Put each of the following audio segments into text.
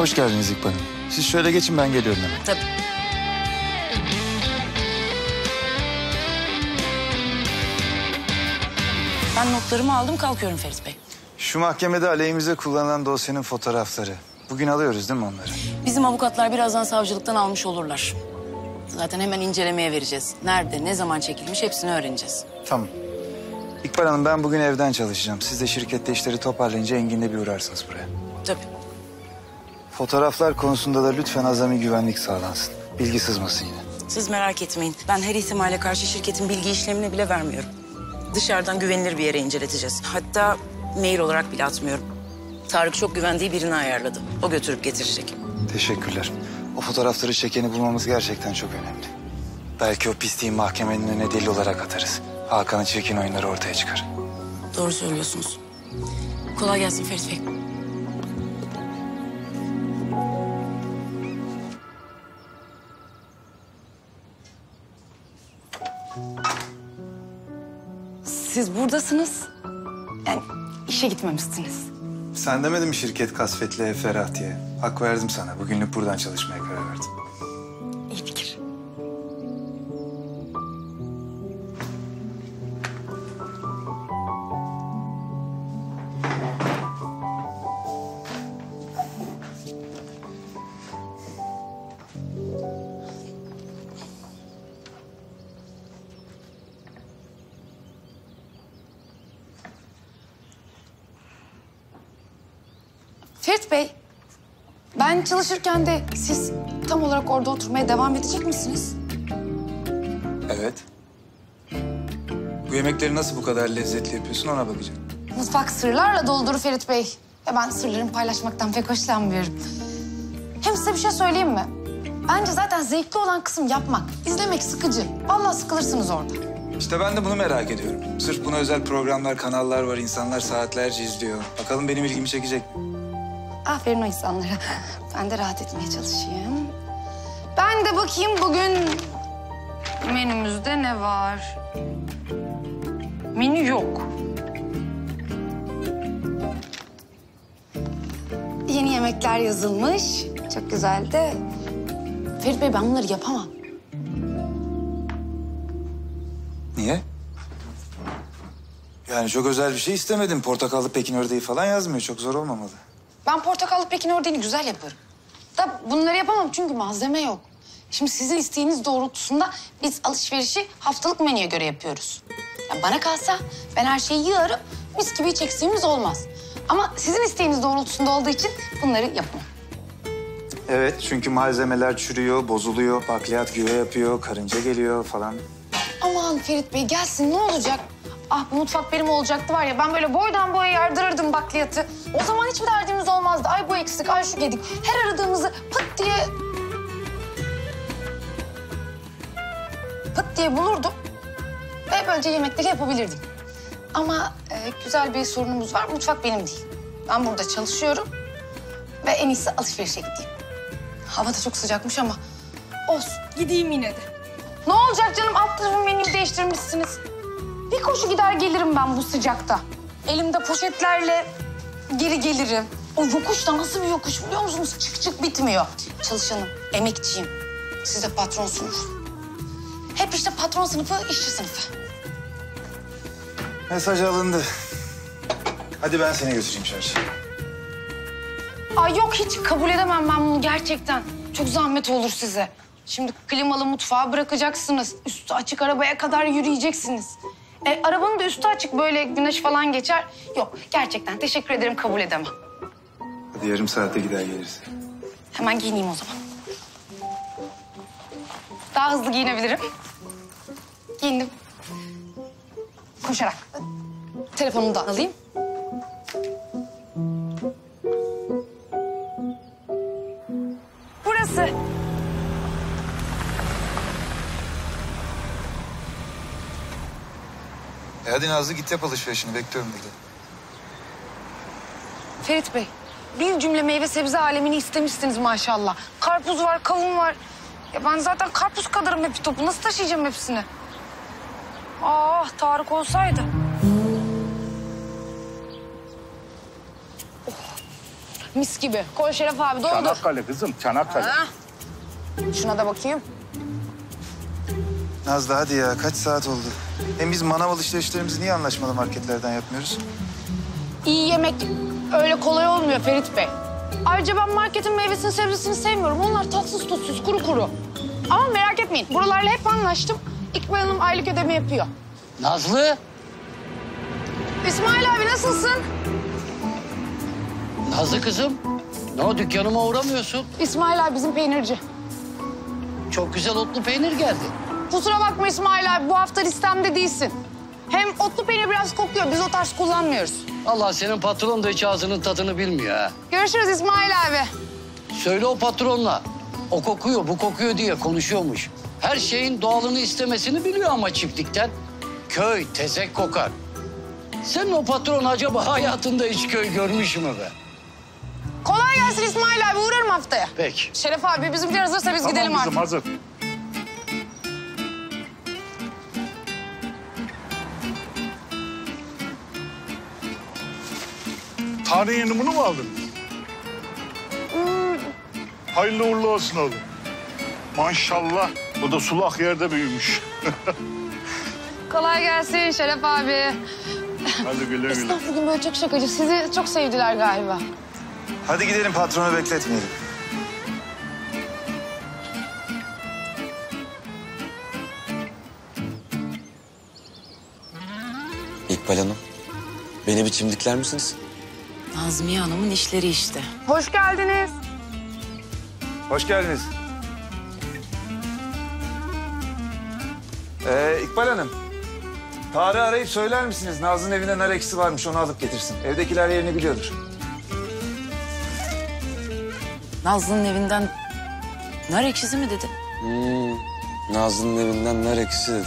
Hoş geldiniz İkbal Hanım. Siz şöyle geçin, ben geliyorum hemen. Tabii. Ben notlarımı aldım, kalkıyorum Ferit Bey. Şu mahkemede aleyhimize kullanılan dosyanın fotoğrafları. Bugün alıyoruz değil mi onları? Bizim avukatlar birazdan savcılıktan almış olurlar. Zaten hemen incelemeye vereceğiz. Nerede, ne zaman çekilmiş hepsini öğreneceğiz. Tamam. İkbal Hanım, ben bugün evden çalışacağım. Siz de şirkette işleri toparlayınca Engin'le bir uğrarsınız buraya. Tabii. Fotoğraflar konusunda da lütfen azami güvenlik sağlansın. Bilgi sızmasın yine. Siz merak etmeyin. Ben her ihtimale karşı şirketin bilgi işlemini bile vermiyorum. Dışarıdan güvenilir bir yere inceleteceğiz. Hatta mail olarak bile atmıyorum. Tarık çok güvendiği birini ayarladı. O götürüp getirecek. Teşekkürler. O fotoğrafları çekeni bulmamız gerçekten çok önemli. Belki o pisliği mahkemenin önüne delil olarak atarız. Hakan'ın çirkin oyunları ortaya çıkar. Doğru söylüyorsunuz. Kolay gelsin Ferit Bey. Siz buradasınız. Yani işe gitmemişsiniz. Sen demedin mi şirket kasvetli ev ferah diye? Hak verdim sana. Bugünlük buradan çalışmaya karar verdim. İyi fikir. Ferit Bey, ben çalışırken de siz tam olarak orada oturmaya devam edecek misiniz? Evet. Bu yemekleri nasıl bu kadar lezzetli yapıyorsun, ona bakacağım. Mutfak sırlarla doldur Ferit Bey. Ve ben sırlarımı paylaşmaktan pek hoşlanmıyorum. Hem size bir şey söyleyeyim mi? Bence zaten zevkli olan kısım yapmak. İzlemek sıkıcı. Vallahi sıkılırsınız orada. İşte ben de bunu merak ediyorum. Sırf buna özel programlar, kanallar var. İnsanlar saatlerce izliyor. Bakalım benim ilgimi çekecek mi? Aferin o insanlara. Ben de rahat etmeye çalışayım. Ben de bakayım bugün menümüzde ne var? Menü yok. Yeni yemekler yazılmış. Çok güzel de. Ferit Bey, ben bunları yapamam. Niye? Yani çok özel bir şey istemedim. Portakallı Pekin ördeği falan yazmıyor. Çok zor olmamalı. Ben portakallı Pekin ördeğini güzel yaparım. Da bunları yapamam çünkü malzeme yok. Şimdi sizin isteğiniz doğrultusunda biz alışverişi haftalık menüye göre yapıyoruz. Ya bana kalsa ben her şeyi yığarım, mis gibi hiç eksiğimiz olmaz. Ama sizin isteğiniz doğrultusunda olduğu için bunları yapamam. Evet, çünkü malzemeler çürüyor, bozuluyor, bakliyat güve yapıyor, karınca geliyor falan. Aman Ferit Bey, gelsin ne olacak? Ah, bu mutfak benim olacaktı var ya, ben böyle boydan boya yardırırdım bakliyatı. O zaman hiçbir derdimiz olmazdı. Ay bu eksik, ay şu gedik. Her aradığımızı pıt diye bulurdum. Ve böylece yemekleri yapabilirdim. Ama güzel bir sorunumuz var. Mutfak benim değil. Ben burada çalışıyorum. Ve en iyisi alışverişe gideyim. Hava da çok sıcakmış ama olsun. Gideyim yine de. Ne olacak canım? Alt tarafı menüyü değiştirmişsiniz. Bir koşu gider gelirim ben bu sıcakta. Elimde poşetlerle geri gelirim. O yokuş da nasıl bir yokuş biliyor musunuz? Çık çık bitmiyor. Çalışanım, emekçiyim. Siz de patronsunuz. Hep işte patron sınıfı, işçi sınıfı. Mesaj alındı. Hadi ben seni götüreyim çarşıya. Ay yok, hiç kabul edemem ben bunu gerçekten. Çok zahmet olur size. Şimdi klimalı mutfağı bırakacaksınız. Üstü açık arabaya kadar yürüyeceksiniz. Arabanın da üstü açık, böyle güneş falan geçer. Yok, gerçekten teşekkür ederim, kabul edemem. Hadi yarım saate gider geliriz. Hemen giyineyim o zaman. Daha hızlı giyinebilirim. Giyindim. Koşarak. Telefonumu da alayım. Burası. Hadi Nazlı, git yap alışverişini. Bekliyorum burada. Ferit Bey, bir cümle meyve sebze alemini istemişsiniz maşallah. Karpuz var, kavun var. Ya ben zaten karpuz kadarım hep topu. Nasıl taşıyacağım hepsini? Ah, Tarık olsaydı. Oh. mis gibi. Koy Şeref abi, doldur. Çanakkale kızım, Çanakkale. Ha. Şuna da bakayım. Nazlı hadi ya kaç saat oldu? Hem biz manav alışverişlerimizi niye anlaşmalı marketlerden yapmıyoruz? İyi yemek öyle kolay olmuyor Ferit Bey. Ayrıca ben marketin meyvesini sebzesini sevmiyorum. Onlar tatsız tuzsuz, kuru kuru. Ama merak etmeyin, buralarla hep anlaştım. İkbal Hanım aylık ödeme yapıyor. Nazlı, İsmail abi nasılsın? Nazlı kızım. Ne o, dükkanıma uğramıyorsun? İsmail abi bizim peynirci. Çok güzel otlu peynir geldi. Kusura bakma İsmail abi, bu hafta listemde değilsin. Hem otlu peynir biraz kokuyor, biz o tarz kullanmıyoruz. Allah, senin patron da hiç ağzının tadını bilmiyor ha. Görüşürüz İsmail abi. Söyle o patronla. O kokuyor, bu kokuyor diye konuşuyormuş. Her şeyin doğalını istemesini biliyor ama çiftlikten. Köy tezek kokar. Senin o patron acaba hayatında hiç köy görmüş mü be? Kolay gelsin İsmail abi, uğrarım haftaya. Peki. Şeref abi bizimkiler hazırsa biz gidelim Tamam artık. kızım, hazır. Tane yeni bunu mu aldın? Hayırlı uğurlu olsun oğlum. Maşallah, bu da sulak yerde büyümüş. Kolay gelsin Şeref abi. Hadi güle güle. Esnaf bugün böyle çok şakacı. Sizi çok sevdiler galiba. Hadi gidelim patronu bekletmeyelim. İkbal Hanım, beni bir çimdikler misiniz? Nazmiye Hanım'ın işleri işte. Hoş geldiniz. Hoş geldiniz. İkbal Hanım. Tarık'ı arayıp söyler misiniz? Nazlı'nın evinde nar ekşisi varmış, onu alıp getirsin. Evdekiler yerini biliyordur. Nazlı'nın evinden nar ekşisi mi dedi? Nazlı'nın evinden nar ekşisi dedi.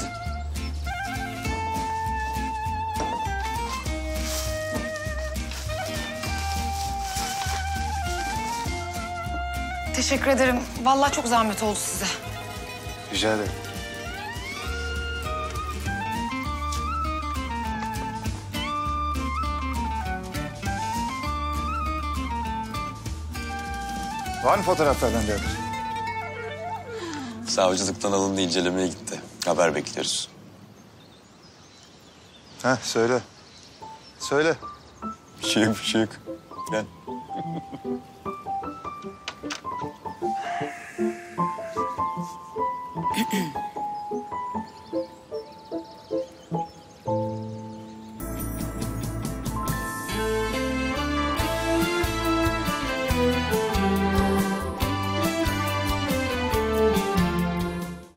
Teşekkür ederim. Vallahi çok zahmet oldu size. Rica ederim. Var mı fotoğraflardan bir haber? Savcılıktan alındı, incelemeye gitti. Haber bekliyoruz. Heh, söyle. Söyle. Bir şey yok, bir şey yok. Gel.